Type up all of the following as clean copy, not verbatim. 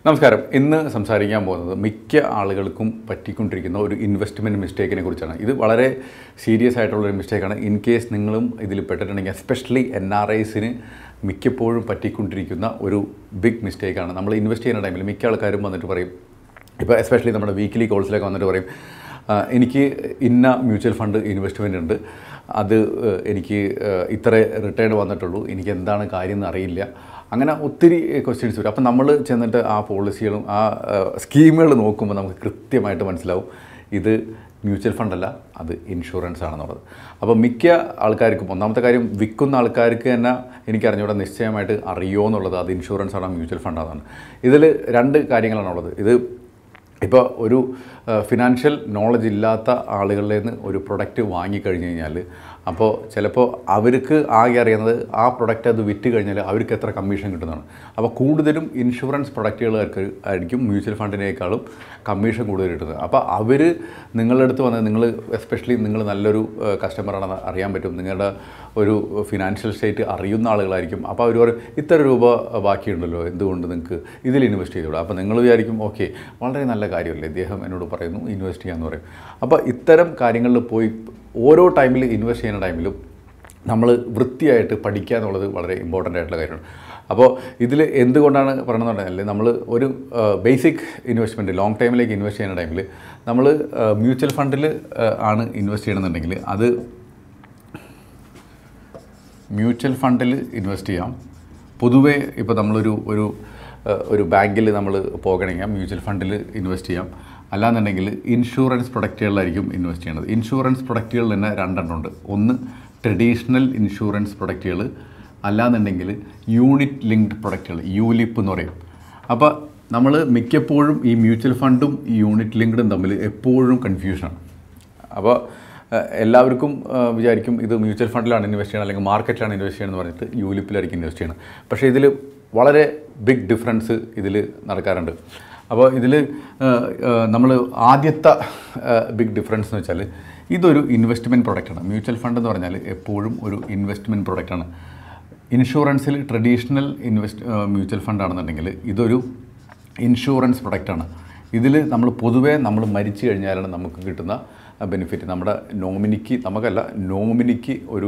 നമസ്കാരം. ഇന്ന് സംസാരിക്കാൻ പോകുന്നത് മിക്ക ആളുകൾക്കും പറ്റിക്കൊണ്ടിരിക്കുന്ന ഒരു ഇൻവെസ്റ്റ്മെൻറ്റ് മിസ്റ്റേക്കിനെ കുറിച്ചാണ്. ഇത് വളരെ സീരിയസ് ആയിട്ടുള്ളൊരു മിസ്റ്റേക്കാണ്. ഇൻ കേസ് നിങ്ങളും ഇതിൽ പെട്ടിട്ടുണ്ടെങ്കിൽ എസ്പെഷ്യലി NRIസിന് മിക്കപ്പോഴും പറ്റിക്കൊണ്ടിരിക്കുന്ന ഒരു ബിഗ് മിസ്റ്റേക്കാണ്. നമ്മൾ ഇൻവെസ്റ്റ് ചെയ്യുന്ന ടൈമിൽ മിക്ക ആൾക്കാരും വന്നിട്ട് പറയും, ഇപ്പോൾ എസ്പെഷ്യലി നമ്മുടെ വീക്കിലി കോൾസിലേക്ക് വന്നിട്ട് പറയും, എനിക്ക് ഇന്ന മ്യൂച്വൽ ഫണ്ട് ഇൻവെസ്റ്റ്മെൻ്റ് ഉണ്ട്, അത് എനിക്ക് ഇത്ര റിട്ടേൺ വന്നിട്ടുള്ളൂ, എനിക്ക് എന്താണ് കാര്യം എന്ന് അറിയില്ല. അങ്ങനെ ഒത്തിരി ക്വസ്റ്റ്യൻസ് വരും. അപ്പോൾ നമ്മൾ ചെന്നിട്ട് ആ പോളിസികളും ആ സ്കീമുകൾ നോക്കുമ്പോൾ നമുക്ക് കൃത്യമായിട്ട് മനസ്സിലാവും ഇത് മ്യൂച്വൽ ഫണ്ടല്ല, അത് ഇൻഷുറൻസ് ആണെന്നുള്ളത്. അപ്പോൾ മിക്ക ആൾക്കാർക്കും ഒന്നാമത്തെ കാര്യം, വിൽക്കുന്ന ആൾക്കാർക്ക് തന്നെ എനിക്കറിഞ്ഞൂടെ നിശ്ചയമായിട്ട് അറിയുമോ എന്നുള്ളത് അത് ഇൻഷുറൻസ് ആണോ മ്യൂച്വൽ ഫണ്ടാണെന്നാണ്. ഇതിൽ രണ്ട് കാര്യങ്ങളാണുള്ളത്. ഇത് ഇപ്പോൾ ഒരു ഫിനാൻഷ്യൽ നോളജ് ഇല്ലാത്ത ആളുകളിൽ നിന്ന് ഒരു പ്രൊഡക്റ്റ് വാങ്ങിക്കഴിഞ്ഞ് കഴിഞ്ഞാൽ അപ്പോൾ ചിലപ്പോൾ അവർക്ക് ആകെ അറിയുന്നത് ആ പ്രൊഡക്റ്റ് അത് വിറ്റ് കഴിഞ്ഞാൽ അവർക്ക് എത്ര കമ്മീഷൻ കിട്ടുന്നതാണ്. അപ്പോൾ കൂടുതലും ഇൻഷുറൻസ് പ്രൊഡക്റ്റുകൾക്ക് ആയിരിക്കും മ്യൂച്വൽ ഫണ്ടിനേക്കാളും കമ്മീഷൻ കൂടുതൽ കിട്ടുന്നത്. അപ്പോൾ അവർ നിങ്ങളുടെ അടുത്ത് വന്ന് നിങ്ങൾ എസ്പെഷ്യലി നിങ്ങൾ നല്ലൊരു കസ്റ്റമറാണെന്ന് അറിയാൻ പറ്റും, നിങ്ങളുടെ ഒരു ഫിനാൻഷ്യൽ സ്റ്റേറ്റ് അറിയുന്ന ആളുകളായിരിക്കും. അപ്പോൾ അവർ പറയും ഇത്ര രൂപ ബാക്കിയുണ്ടല്ലോ, എന്തുകൊണ്ട് നിങ്ങൾക്ക് ഇതിൽ ഇൻവെസ്റ്റ് ചെയ്തോളൂ. അപ്പോൾ നിങ്ങൾ വിചാരിക്കും ഓക്കെ വളരെ നല്ല കാര്യമല്ലേ, ഇദ്ദേഹം എന്നോട് പറയുന്നു ഇൻവെസ്റ്റ് ചെയ്യാമെന്ന് പറയും. അപ്പോൾ ഇത്തരം കാര്യങ്ങളിൽ പോയി ഓരോ ടൈമിൽ ഇൻവെസ്റ്റ് ചെയ്യുന്ന ടൈമിലും നമ്മൾ വൃത്തിയായിട്ട് പഠിക്കുക എന്നുള്ളത് വളരെ ഇമ്പോർട്ടൻ്റ് ആയിട്ടുള്ള കാര്യമാണ്. അപ്പോൾ ഇതിൽ എന്തുകൊണ്ടാണ് പറയണമെന്ന് പറഞ്ഞാൽ, നമ്മൾ ഒരു ബേസിക് ഇൻവെസ്റ്റ്മെൻറ്റ് ലോങ് ടൈമിലേക്ക് ഇൻവെസ്റ്റ് ചെയ്യുന്ന ടൈമിൽ നമ്മൾ മ്യൂച്വൽ ഫണ്ടിൽ ആണ് ഇൻവെസ്റ്റ് ചെയ്യണമെന്നുണ്ടെങ്കിൽ അത് മ്യൂച്വൽ ഫണ്ടിൽ ഇൻവെസ്റ്റ് ചെയ്യാം. പൊതുവേ ഇപ്പോൾ നമ്മളൊരു ഒരു ബാങ്കിൽ നമ്മൾ പോകണമെങ്കിൽ മ്യൂച്വൽ ഫണ്ടിൽ ഇൻവെസ്റ്റ് ചെയ്യാം. അല്ലാന്നുണ്ടെങ്കിൽ ഇൻഷുറൻസ് പ്രൊഡക്റ്റുകളിലായിരിക്കും ഇൻവെസ്റ്റ് ചെയ്യണത്. ഇൻഷുറൻസ് പ്രൊഡക്റ്റുകൾ തന്നെ രണ്ടെണ്ണമുണ്ട്. ഒന്ന് ട്രഡീഷണൽ ഇൻഷുറൻസ് പ്രൊഡക്റ്റുകൾ, അല്ലാന്നുണ്ടെങ്കിൽ യൂണിറ്റ് ലിങ്ക്ഡ് പ്രൊഡക്റ്റുകൾ, യൂലിപ്പ് എന്ന് പറയും. അപ്പോൾ നമ്മൾ മിക്കപ്പോഴും ഈ മ്യൂച്വൽ ഫണ്ടും ഈ യൂണിറ്റ് ലിങ്ക്ഡും തമ്മിൽ എപ്പോഴും കൺഫ്യൂഷനാണ്. അപ്പോൾ എല്ലാവർക്കും വിചാരിക്കും ഇത് മ്യൂച്വൽ ഫണ്ടിലാണ് ഇൻവെസ്റ്റ് ചെയ്യണം അല്ലെങ്കിൽ മാർക്കറ്റിലാണ് ഇൻവെസ്റ്റ് ചെയ്യണമെന്ന് പറഞ്ഞിട്ട് യൂലിപ്പിലായിരിക്കും ഇൻവെസ്റ്റ് ചെയ്യണം. പക്ഷേ ഇതിൽ വളരെ ബിഗ് ഡിഫറൻസ് ഇതിൽ നടക്കാറുണ്ട്. അപ്പോൾ ഇതിൽ നമ്മൾ ആദ്യത്തെ ബിഗ് ഡിഫറൻസ് എന്ന് വെച്ചാൽ ഇതൊരു ഇൻവെസ്റ്റ്മെൻറ്റ് പ്രൊഡക്റ്റാണ്. മ്യൂച്വൽ ഫണ്ട് എന്ന് പറഞ്ഞാൽ എപ്പോഴും ഒരു ഇൻവെസ്റ്റ്മെൻറ്റ് പ്രൊഡക്റ്റാണ്. ഇൻഷുറൻസിൽ ട്രഡീഷണൽ മ്യൂച്വൽ ഫണ്ടാണെന്നുണ്ടെങ്കിൽ ഇതൊരു ഇൻഷുറൻസ് പ്രൊഡക്റ്റാണ്. ഇതിൽ നമ്മൾ പൊതുവേ നമ്മൾ മരിച്ചു കഴിഞ്ഞാലാണ് നമുക്ക് കിട്ടുന്ന ബെനിഫിറ്റ്. നമ്മുടെ നോമിനിക്ക്, നമുക്കല്ല നോമിനിക്ക് ഒരു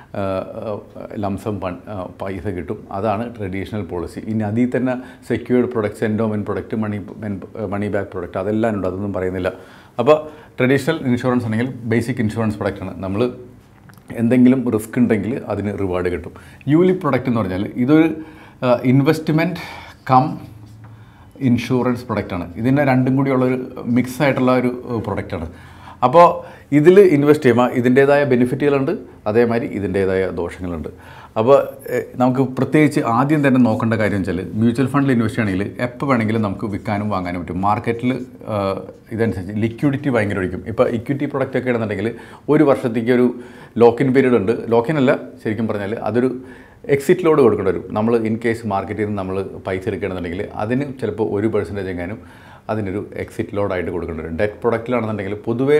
ലംസം പൈസ കിട്ടും. അതാണ് ട്രഡീഷണൽ പോളിസി. ഇനി അതിൽ തന്നെ secured products, endowment product, money back product അതെല്ലാം ഉണ്ട്, അതൊന്നും പറയുന്നില്ല. അപ്പോൾ ട്രഡീഷണൽ ഇൻഷുറൻസ് ആണെങ്കിൽ ബേസിക് ഇൻഷുറൻസ് പ്രൊഡക്റ്റാണ്. നമ്മൾ എന്തെങ്കിലും റിസ്ക് ഉണ്ടെങ്കിൽ അതിന് റിവാർഡ് കിട്ടും. യൂലിപ്പ് പ്രൊഡക്റ്റ് എന്ന് പറഞ്ഞാൽ ഇതൊരു ഇൻവെസ്റ്റ്മെൻറ്റ് കം ഇൻഷുറൻസ് പ്രൊഡക്റ്റാണ്. ഇതിൻ്റെ രണ്ടും കൂടിയുള്ളൊരു മിക്സ് ആയിട്ടുള്ള ഒരു പ്രൊഡക്റ്റാണ്. അപ്പോൾ ഇതിൽ ഇൻവെസ്റ്റ് ചെയ്യുമ്പോൾ ഇതിൻ്റേതായ ബെനിഫിറ്റുകളുണ്ട്, അതേമാതിരി ഇതിൻ്റേതായ ദോഷങ്ങളുണ്ട്. അപ്പോൾ നമുക്ക് പ്രത്യേകിച്ച് ആദ്യം തന്നെ നോക്കേണ്ട കാര്യം വെച്ചാൽ മ്യൂച്വൽ ഫണ്ടിൽ ഇൻവെസ്റ്റ് ചെയ്യണമെങ്കിൽ എപ്പോൾ വേണമെങ്കിലും നമുക്ക് വിൽക്കാനും വാങ്ങാനും പറ്റും. മാർക്കറ്റിൽ ഇതനുസരിച്ച് ലിക്വിഡിറ്റി ഭയങ്കര ഒഴിക്കും. ഇപ്പോൾ ഇക്വിറ്റി പ്രൊഡക്റ്റ് ഒക്കെ ആണെന്നുണ്ടെങ്കിൽ ഒരു വർഷത്തേക്ക് ഒരു ലോക്കിൻ പീരീഡ് ഉണ്ട്. ലോക്കിൻ അല്ല, ശരിക്കും പറഞ്ഞാൽ അതൊരു എക്സിറ്റ് ലോഡ് കൊടുക്കേണ്ടി വരും. നമ്മൾ ഇൻ കേസ് മാർക്കറ്റിൽ നിന്ന് നമ്മൾ പൈസ എടുക്കുകയാണെന്നുണ്ടെങ്കിൽ അതിന് ചിലപ്പോൾ 1% എങ്ങാനും അതിനൊരു എക്സിറ്റ് ലോഡായിട്ട് കൊടുക്കേണ്ടി വരും. ഡെറ്റ് പ്രൊഡക്റ്റിലാണെന്നുണ്ടെങ്കിൽ പൊതുവേ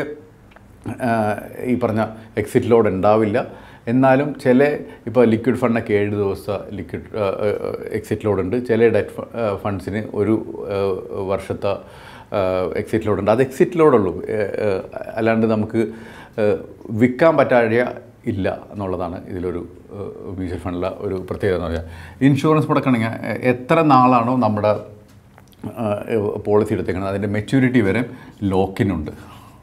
ഈ പറഞ്ഞ എക്സിറ്റ് ലോഡ് ഉണ്ടാവില്ല. എന്നാലും ചില ഇപ്പോൾ ലിക്വിഡ് ഫണ്ടൊക്കെ 7 ദിവസത്തെ ലിക്വിഡ് എക്സിറ്റ് ലോഡ് ഉണ്ട്. ചില ഡെറ്റ് ഫണ്ട്സിന് ഒരു വർഷത്തെ എക്സിറ്റ് ലോഡ് ഉണ്ട്. അത് എക്സിറ്റ് ലോഡുള്ളൂ, അല്ലാണ്ട് നമുക്ക് വിൽക്കാൻ പറ്റാഴിക ഇല്ല എന്നുള്ളതാണ് ഇതിലൊരു മ്യൂച്വൽ ഫണ്ടിലെ ഒരു പ്രത്യേകത എന്ന് പറഞ്ഞാൽ. ഇൻഷുറൻസ് പ്രൊഡക്റ്റ് ആണെങ്കിൽ എത്ര നാളാണോ നമ്മുടെ പോളിസി എടുത്തേക്കുന്നത് അതിൻ്റെ മെച്യൂരിറ്റി വരെ ലോക്കിനുണ്ട്.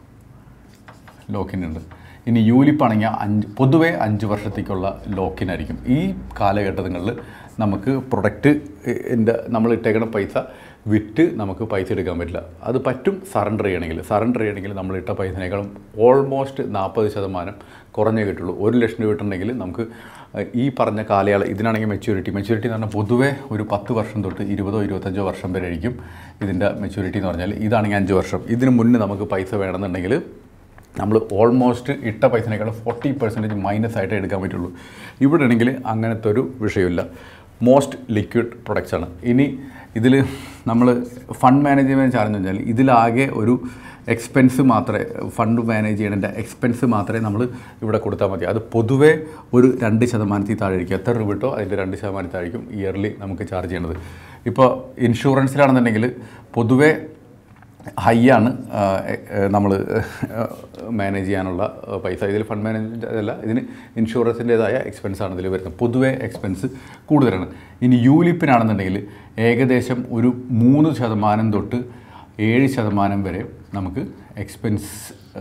ഇനി യൂലിപ്പാണെങ്കിൽ പൊതുവേ 5 വർഷത്തേക്കുള്ള ലോക്കിനായിരിക്കും. ഈ കാലഘട്ടങ്ങളിൽ നമുക്ക് പ്രൊഡക്റ്റിൻ്റെ നമ്മൾ ഇട്ടേക്കുന്ന പൈസ വിറ്റ് നമുക്ക് പൈസ എടുക്കാൻ പറ്റില്ല. അത് പറ്റും സറണ്ടർ ചെയ്യണമെങ്കിൽ നമ്മൾ ഇട്ട പൈസനേക്കാളും ഓൾമോസ്റ്റ് 40% കുറഞ്ഞേ കിട്ടുള്ളൂ. 1 ലക്ഷം രൂപ കിട്ടണമെങ്കിൽ നമുക്ക് ഈ പറഞ്ഞ കാലയളവ്, ഇതിനാണെങ്കിൽ മെച്യൂരിറ്റി എന്ന് പറഞ്ഞാൽ പൊതുവേ ഒരു 10 വർഷം തൊട്ട് 20-25 വർഷം വരെ ആയിരിക്കും ഇതിൻ്റെ മെച്യൂരിറ്റി എന്ന് പറഞ്ഞാൽ. ഇതാണെങ്കിൽ 5 വർഷം. ഇതിന് മുന്നേ നമുക്ക് പൈസ വേണമെന്നുണ്ടെങ്കിൽ നമ്മൾ ഓൾമോസ്റ്റ് ഇട്ട പൈസനേക്കാളും 40% മൈനസ് ആയിട്ട് എടുക്കാൻ പറ്റുള്ളൂ. ഇവിടെ ആണെങ്കിൽ അങ്ങനത്തെ ഒരു വിഷയമില്ല. മോസ്റ്റ് ലിക്വിഡ് പ്രൊഡക്ട്സാണ്. ഇനി ഇതിൽ നമ്മൾ ഫണ്ട് മാനേജ്മെൻറ്റ് ചാർജ് എന്ന് വെച്ചാൽ ഇതിലാകെ ഒരു എക്സ്പെൻസ് മാത്രമേ ഫണ്ട് മാനേജ് ചെയ്യേണ്ട എക്സ്പെൻസ് മാത്രമേ നമ്മൾ ഇവിടെ കൊടുത്താൽ മതി. അത് പൊതുവേ ഒരു 2% താഴെ ആയിരിക്കും. എത്ര രൂപ കിട്ടോ അതിൻ്റെ 2% താഴേക്കും ഇയർലി നമുക്ക് ചാർജ് ചെയ്യണത്. ഇപ്പോൾ ഇൻഷുറൻസിലാണെന്നുണ്ടെങ്കിൽ പൊതുവേ ഹൈ ആണ് നമ്മൾ മാനേജ് ചെയ്യാനുള്ള പൈസ. ഇതിൽ ഫണ്ട് മാനേജ്മെൻറ്റ് അതല്ല, ഇതിന് ഇൻഷുറൻസിൻ്റേതായ എക്സ്പെൻസാണ് ഇതിൽ വരുന്നത്. പൊതുവേ എക്സ്പെൻസ് കൂടുതലാണ്. ഇനി യൂലിപ്പിനാണെന്നുണ്ടെങ്കിൽ ഏകദേശം ഒരു 3% തൊട്ട് 7% വരെ നമുക്ക് എക്സ്പെൻസ്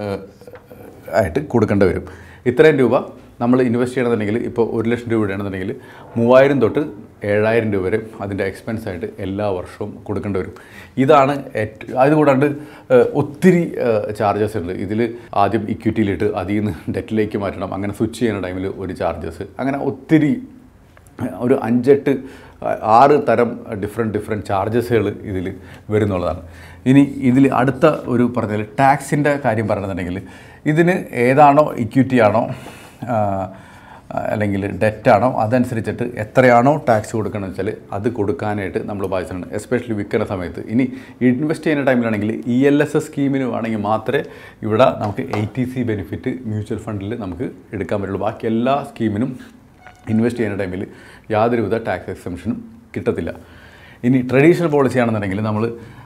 ആയിട്ട് കൊടുക്കേണ്ടി വരും. ഇത്രയും രൂപ നമ്മൾ ഇൻവെസ്റ്റ് ചെയ്യണമെന്നുണ്ടെങ്കിൽ ഇപ്പോൾ 1 ലക്ഷം രൂപയാണെന്നുണ്ടെങ്കിൽ 3000 തൊട്ട് 7000 രൂപ വരെ അതിൻ്റെ എക്സ്പെൻസായിട്ട് എല്ലാ വർഷവും കൊടുക്കേണ്ടി വരും. ഇതാണ് അതുകൂടാണ്ട് ഒത്തിരി ചാർജസ് ഉണ്ട്. ഇതിൽ ആദ്യം ഇക്വിറ്റിയിലിട്ട് അതിൽ നിന്ന് ഡെറ്റിലേക്ക് മാറ്റണം, അങ്ങനെ സ്വിച്ച് ചെയ്യുന്ന ടൈമിൽ ഒരു ചാർജസ്, അങ്ങനെ ഒത്തിരി ഒരു 5-8-6 തരം ഡിഫറെൻറ്റ് ചാർജസുകൾ ഇതിൽ വരുന്നുള്ളതാണ്. ഇനി ഇതിൽ അടുത്ത ഒരു പറഞ്ഞാൽ ടാക്സിൻ്റെ കാര്യം പറയണമെന്നുണ്ടെങ്കിൽ ഇതിന് ഏതാണോ ഇക്വിറ്റി ആണോ അല്ലെങ്കിൽ ഡെറ്റാണോ അതനുസരിച്ചിട്ട് എത്രയാണോ ടാക്സ് കൊടുക്കണമെന്ന് വെച്ചാൽ അത് കൊടുക്കാനായിട്ട് നമ്മൾ ബാധ്യതയാണ്, എസ്പെഷ്യലി വിൽക്കുന്ന സമയത്ത്. ഇനി ഇൻവെസ്റ്റ് ചെയ്യുന്ന ടൈമിലാണെങ്കിൽ ELSS സ്കീമിന് വേണമെങ്കിൽ മാത്രമേ ഇവിടെ നമുക്ക് ATC ബെനിഫിറ്റ് മ്യൂച്വൽ ഫണ്ടിൽ നമുക്ക് എടുക്കാൻ പറ്റുള്ളൂ. ബാക്കി എല്ലാ സ്കീമിനും ഇൻവെസ്റ്റ് ചെയ്യുന്ന ടൈമിൽ യാതൊരുവിധ ടാക്സ് എക്സംഷനും കിട്ടത്തില്ല. ഇനി ട്രഡീഷണൽ പോളിസി ആണെന്നുണ്ടെങ്കിൽ നമ്മൾ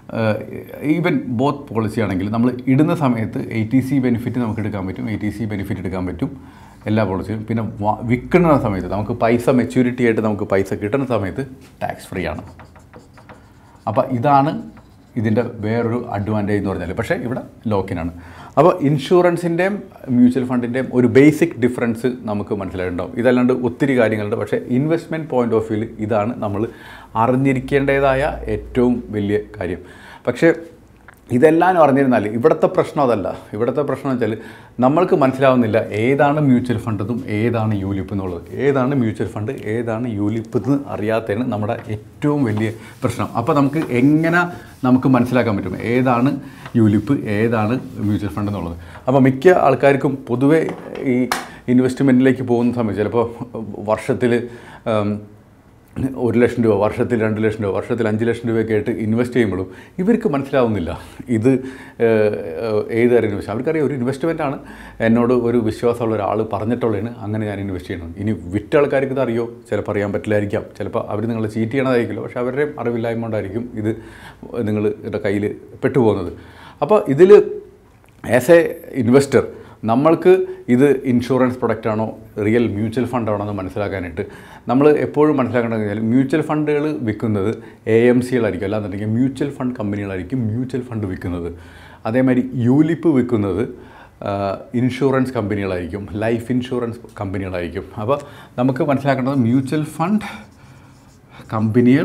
ഈവൻ ബോത്ത് പോളിസി ആണെങ്കിൽ നമ്മൾ ഇടുന്ന സമയത്ത് ATC ബെനിഫിറ്റ് നമുക്ക് എടുക്കാൻ പറ്റും, ATC ബെനിഫിറ്റ് എടുക്കാൻ പറ്റും എല്ലാ പോളിസിയും. പിന്നെ വിൽക്കുന്ന സമയത്ത് നമുക്ക് പൈസ മെച്യൂരിറ്റി ആയിട്ട് നമുക്ക് പൈസ കിട്ടുന്ന സമയത്ത് ടാക്സ് ഫ്രീ ആണ്. അപ്പോൾ ഇതാണ് ഇതിൻ്റെ വേറൊരു അഡ്വാൻറ്റേജ് എന്ന് പറഞ്ഞാൽ. പക്ഷേ ഇവിടെ ലോക്കിനാണ്. അപ്പോൾ ഇൻഷുറൻസിൻ്റെയും മ്യൂച്വൽ ഫണ്ടിൻ്റെയും ഒരു ബേസിക് ഡിഫറൻസ് നമുക്ക് മനസ്സിലായിട്ടുണ്ടാവും. ഇതല്ലാണ്ട് ഒത്തിരി കാര്യങ്ങളുണ്ട്. പക്ഷേ ഇൻവെസ്റ്റ്മെൻറ്റ് പോയിൻ്റ് ഓഫ് വ്യൂവിൽ ഇതാണ് നമ്മൾ അറിഞ്ഞിരിക്കേണ്ടതായ ഏറ്റവും വലിയ കാര്യം. പക്ഷേ ഇതെല്ലാം അറിഞ്ഞിരുന്നാൽ ഇവിടുത്തെ പ്രശ്നം അതല്ല. ഇവിടുത്തെ പ്രശ്നം എന്ന് വെച്ചാൽ നമ്മൾക്ക് മനസ്സിലാവുന്നില്ല ഏതാണ് മ്യൂച്വൽ ഫണ്ടെന്നും ഏതാണ് യൂലിപ്പ് എന്നുള്ളത്. ഏതാണ് മ്യൂച്വൽ ഫണ്ട് ഏതാണ് യൂലിപ്പ് എന്ന് അറിയാത്തതാണ് നമ്മുടെ ഏറ്റവും വലിയ പ്രശ്നം. അപ്പോൾ നമുക്ക് മനസ്സിലാക്കാൻ പറ്റും ഏതാണ് യൂലിപ്പ് ഏതാണ് മ്യൂച്വൽ ഫണ്ട് എന്നുള്ളത്. അപ്പോൾ മിക്ക ആൾക്കാർക്കും പൊതുവേ ഈ ഇൻവെസ്റ്റ്മെൻറ്റിലേക്ക് പോകുന്ന സമയത്ത് ചിലപ്പോൾ വർഷത്തിൽ 1 ലക്ഷം രൂപ, വർഷത്തിൽ 2 ലക്ഷം രൂപ, വർഷത്തിൽ 5 ലക്ഷം രൂപയൊക്കെ ആയിട്ട് ഇൻവെസ്റ്റ് ചെയ്യുമ്പോഴും ഇവർക്ക് മനസ്സിലാവുന്നില്ല ഇത് ഏത് തരം ഇൻവെസ്റ്റ്. അവർക്കറിയാം ഒരു ഇൻവെസ്റ്റ്മെൻറ്റാണ്, എന്നോട് ഒരു വിശ്വാസമുള്ള ഒരാൾ പറഞ്ഞിട്ടുള്ളതാണ്, അങ്ങനെ ഞാൻ ഇൻവെസ്റ്റ് ചെയ്യണം. ഇനി വിറ്റ ആൾക്കാർക്ക് ഇത് അറിയോ, ചിലപ്പോൾ അറിയാൻ പറ്റില്ലായിരിക്കാം, ചിലപ്പോൾ അവർ നിങ്ങളെ ചീറ്റ് ചെയ്യണതായിരിക്കില്ല. പക്ഷേ അവരുടെ അറിവില്ലായ്മ കൊണ്ടായിരിക്കും ഇത് നിങ്ങളുടെ കയ്യിൽ പെട്ടുപോകുന്നത്. അപ്പോൾ ഇതിൽ ആസ് എ ഇൻവെസ്റ്റർ നമ്മൾക്ക് ഇത് ഇൻഷുറൻസ് പ്രൊഡക്റ്റാണോ റിയൽ മ്യൂച്വൽ ഫണ്ടാണോ എന്ന് മനസ്സിലാക്കാനായിട്ട് നമ്മൾ എപ്പോഴും മനസ്സിലാക്കേണ്ടത് കഴിഞ്ഞാൽ മ്യൂച്വൽ ഫണ്ടുകൾ വിൽക്കുന്നത് AMCകളായിരിക്കും, അല്ലാന്നുണ്ടെങ്കിൽ മ്യൂച്വൽ ഫണ്ട് കമ്പനികളായിരിക്കും മ്യൂച്വൽ ഫണ്ട് വിൽക്കുന്നത്. അതേമാതിരി യൂലിപ്പ് വിൽക്കുന്നത് ഇൻഷുറൻസ് കമ്പനികളായിരിക്കും, ലൈഫ് ഇൻഷുറൻസ് കമ്പനികളായിരിക്കും. അപ്പോൾ നമുക്ക് മനസ്സിലാക്കേണ്ടത് മ്യൂച്വൽ ഫണ്ട് കമ്പനികൾ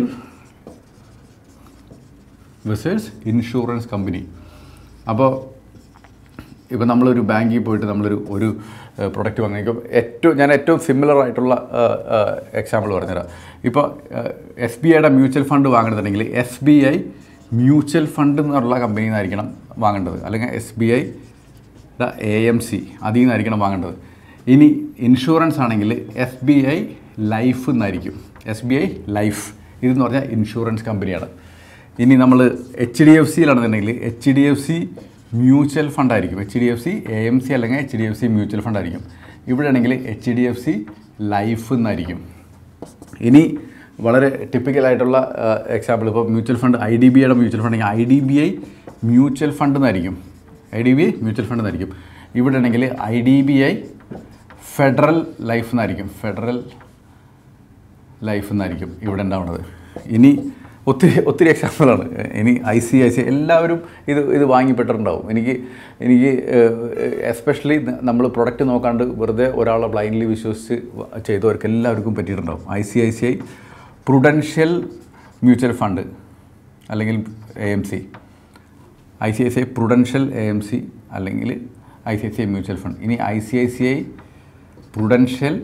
വേഴ്സസ് ഇൻഷുറൻസ് കമ്പനി. അപ്പോൾ ഇപ്പോൾ നമ്മളൊരു ബാങ്കിൽ പോയിട്ട് നമ്മളൊരു പ്രൊഡക്റ്റ് വാങ്ങിക്കും. ഞാൻ ഏറ്റവും സിമിലർ ആയിട്ടുള്ള എക്സാമ്പിൾ പറഞ്ഞുതരാം. ഇപ്പോൾ SBIയുടെ മ്യൂച്വൽ ഫണ്ട് വാങ്ങണമെന്നുണ്ടെങ്കിൽ SBI മ്യൂച്വൽ ഫണ്ട് എന്നുള്ള കമ്പനിയിൽ നിന്നായിരിക്കണം വാങ്ങേണ്ടത്, അല്ലെങ്കിൽ SBIയുടെ AMC അതിൽ നിന്നായിരിക്കണം വാങ്ങേണ്ടത്. ഇനി ഇൻഷുറൻസ് ആണെങ്കിൽ SBI ലൈഫ് എന്നായിരിക്കും. SBI ലൈഫ് ഇതെന്ന് പറഞ്ഞാൽ ഇൻഷുറൻസ് കമ്പനിയാണ്. ഇനി നമ്മൾ HDFCയിലാണെന്നുണ്ടെങ്കിൽ HDFC മ്യൂച്വൽ ഫണ്ടായിരിക്കും. HDFC AMC അല്ലെങ്കിൽ HDFC മ്യൂച്വൽ ഫണ്ടായിരിക്കും. ഇവിടെ ആണെങ്കിൽ HDFC ലൈഫ് എന്നായിരിക്കും. ഇനി വളരെ ടിപ്പിക്കലായിട്ടുള്ള എക്സാമ്പിൾ ഇപ്പോൾ മ്യൂച്വൽ ഫണ്ട് IDBIയുടെ മ്യൂച്വൽ ഫണ്ടെങ്കിൽ IDBI മ്യൂച്വൽ ഫണ്ട് എന്നായിരിക്കും. IDBI മ്യൂച്വൽ ഫണ്ട് എന്നായിരിക്കും. ഇവിടെ ആണെങ്കിൽ IDBI ഫെഡറൽ ലൈഫ് എന്നായിരിക്കും. ഫെഡറൽ ലൈഫ് എന്നായിരിക്കും ഇവിടെ ഉണ്ടാവുന്നത്. ഇനി ഒത്തിരി എക്സാമ്പിളാണ്. ഇനി ICICI എല്ലാവരും ഇത് വാങ്ങിപ്പെട്ടിട്ടുണ്ടാവും. എനിക്ക് എസ്പെഷ്യലി നമ്മൾ പ്രൊഡക്റ്റ് നോക്കാണ്ട് വെറുതെ ഒരാളെ ബ്ലൈൻഡ്ലി വിശ്വസിച്ച് ചെയ്തവർക്ക് എല്ലാവർക്കും പറ്റിയിട്ടുണ്ടാവും. ICICI പ്രുഡൻഷ്യൽ മ്യൂച്വൽ ഫണ്ട് അല്ലെങ്കിൽ AMC, ICICI പ്രുഡൻഷ്യൽ AMC അല്ലെങ്കിൽ ICICI മ്യൂച്വൽ ഫണ്ട്. ഇനി ICICI പ്രുഡൻഷ്യൽ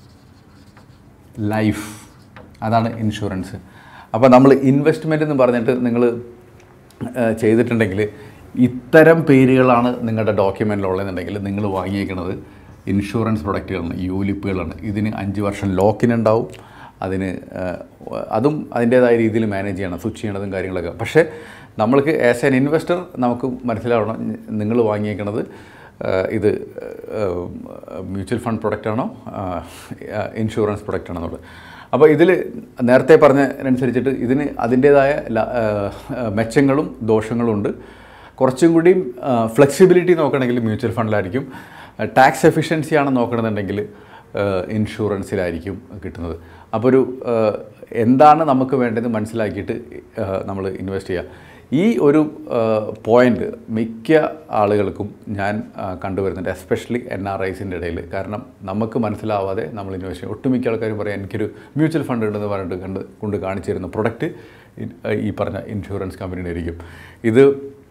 ലൈഫ് അതാണ് ഇൻഷുറൻസ്. അപ്പോൾ നമ്മൾ ഇൻവെസ്റ്റ്മെൻറ്റ് എന്ന് പറഞ്ഞിട്ട് നിങ്ങൾ ചെയ്തിട്ടുണ്ടെങ്കിൽ ഇത്തരം പേരുകളാണ് നിങ്ങളുടെ ഡോക്യുമെൻറ്റിലുള്ളതെന്നുണ്ടെങ്കിൽ നിങ്ങൾ വാങ്ങിയേക്കുന്നത് ഇൻഷുറൻസ് പ്രൊഡക്റ്റുകളാണ്, യൂലിപ്പുകളാണ്. ഇതിന് 5 വർഷം ലോക്കിനുണ്ടാവും. അതും അതിൻ്റേതായ രീതിയിൽ മാനേജ് ചെയ്യണം, സ്വിച്ച് ചെയ്യണതും കാര്യങ്ങളൊക്കെ. പക്ഷേ നമ്മൾക്ക് ആസ് ആൻ ഇൻവെസ്റ്റർ നമുക്ക് മനസ്സിലാവണം നിങ്ങൾ വാങ്ങിയേക്കണത് ഇത് മ്യൂച്വൽ ഫണ്ട് പ്രൊഡക്റ്റാണോ ഇൻഷുറൻസ് പ്രൊഡക്റ്റാണോ എന്നുള്ളത്. അപ്പോൾ ഇതിൽ നേരത്തെ പറഞ്ഞതിനനുസരിച്ചിട്ട് ഇതിന് അതിൻ്റേതായ മെച്ചങ്ങളും ദോഷങ്ങളും ഉണ്ട്. കുറച്ചും കൂടിയും ഫ്ലെക്സിബിലിറ്റി നോക്കണമെങ്കിൽ മ്യൂച്വൽ ഫണ്ടിലായിരിക്കും. ടാക്സ് എഫിഷ്യൻസി ആണ് നോക്കണമെന്നുണ്ടെങ്കിൽ ഇൻഷുറൻസിലായിരിക്കും കിട്ടുന്നത്. അപ്പോൾ ഒരു എന്താണ് നമുക്ക് വേണ്ടത് മനസ്സിലാക്കിയിട്ട് നമ്മൾ ഇൻവെസ്റ്റ് ചെയ്യുക. ഈ ഒരു പോയിൻ്റ് മിക്ക ആളുകൾക്കും ഞാൻ കണ്ടുവരുന്നുണ്ട്, എസ്പെഷ്യലി NRIസിൻ്റെ ഇടയിൽ. കാരണം നമുക്ക് മനസ്സിലാവാതെ നമ്മൾ ഇൻവെസ്റ്റ് ചെയ്യും. ഒട്ടുമിക്ക ആൾക്കാരും പറയാം എനിക്കൊരു മ്യൂച്വൽ ഫണ്ട് ഉണ്ടെന്ന് പറഞ്ഞിട്ട് കൊണ്ട് കാണിച്ചു തരുന്ന പ്രൊഡക്റ്റ് ഈ പറഞ്ഞ ഇൻഷുറൻസ് കമ്പനിയുടെ ആയിരിക്കും. ഇത്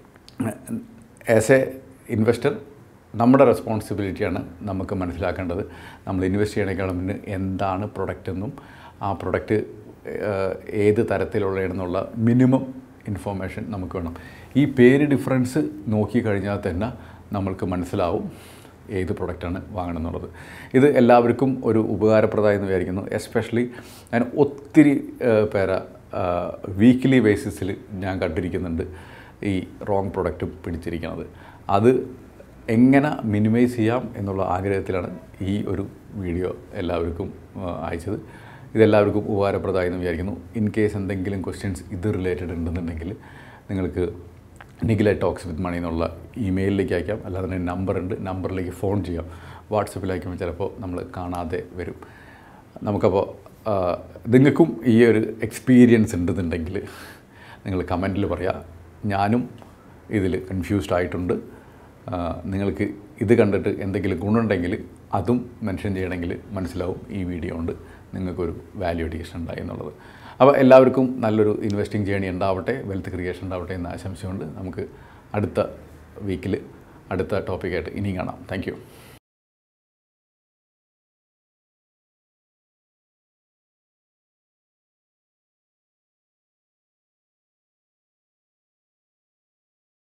ആസ് എ ഇൻവെസ്റ്റർ നമ്മുടെ റെസ്പോൺസിബിലിറ്റിയാണ് നമുക്ക് മനസ്സിലാക്കേണ്ടത്. നമ്മൾ ഇൻവെസ്റ്റ് ചെയ്യണേക്കാളും മുന്നേ എന്താണ് പ്രൊഡക്റ്റ് എന്നും ആ പ്രൊഡക്റ്റ് ഏത് തരത്തിലുള്ളതെന്നുള്ള മിനിമം ഇൻഫോർമേഷൻ നമുക്ക് വേണം. ഈ പേര് ഡിഫറൻസ് നോക്കിക്കഴിഞ്ഞാൽ തന്നെ നമ്മൾക്ക് മനസ്സിലാവും ഏത് പ്രൊഡക്റ്റാണ് വാങ്ങണം എന്നുള്ളത്. ഇത് എല്ലാവർക്കും ഒരു ഉപകാരപ്രദമായെന്ന് വിചാരിക്കുന്നു. എസ്പെഷ്യലി ഞാൻ ഒത്തിരി പേരെ വീക്ക്ലി ബേസിസിൽ ഞാൻ കണ്ടിരിക്കുന്നുണ്ട് ഈ റോങ് പ്രൊഡക്റ്റ് പിടിച്ചിരിക്കുന്നത്. അത് എങ്ങനെ മിനിമൈസ് ചെയ്യാം എന്നുള്ള ആഗ്രഹത്തിലാണ് ഈ ഒരു വീഡിയോ എല്ലാവർക്കും അയച്ചത്. ഇതെല്ലാവർക്കും ഉപകാരപ്രദമായെന്ന് വിചാരിക്കുന്നു. ഇൻ കേസ് എന്തെങ്കിലും ക്വസ്റ്റ്യൻസ് ഇത് റിലേറ്റഡ് ഉണ്ടെന്നുണ്ടെങ്കിൽ നിങ്ങൾക്ക് nikhil@talkswithmoney എന്നുള്ള ഇമെയിലിലേക്ക് അയക്കാം. അല്ലാതെ തന്നെ നമ്പറുണ്ട്, നമ്പറിലേക്ക് ഫോൺ ചെയ്യാം. വാട്സപ്പിൽ അയക്കുമ്പോൾ ചിലപ്പോൾ നമ്മൾ കാണാതെ വരും. നമുക്കപ്പോൾ നിങ്ങൾക്കും ഈ ഒരു എക്സ്പീരിയൻസ് ഉണ്ടെന്നുണ്ടെങ്കിൽ നിങ്ങൾ കമൻറ്റിൽ പറയാം. ഞാനും ഇതിൽ കൺഫ്യൂസ്ഡ് ആയിട്ടുണ്ട്, നിങ്ങൾക്ക് ഇത് കണ്ടിട്ട് എന്തെങ്കിലും ഗുണമുണ്ടെങ്കിൽ അതും മെൻഷൻ ചെയ്യണമെങ്കിൽ മനസ്സിലാവും ഈ വീഡിയോ കൊണ്ട് നിങ്ങൾക്കൊരു വാല്യൂ അഡീഷൻ ഉണ്ടായി എന്നുള്ളത്. അപ്പോൾ എല്ലാവർക്കും നല്ലൊരു ഇൻവെസ്റ്റിംഗ് ജേണി ഉണ്ടാവട്ടെ, വെൽത്ത് ക്രിയേഷൻ ഉണ്ടാവട്ടെ എന്ന് ആശംസിച്ചുകൊണ്ട് നമുക്ക് അടുത്ത വീക്കിൽ അടുത്ത ടോപ്പിക്കായിട്ട് ഇനിയും കാണാം. Thank U.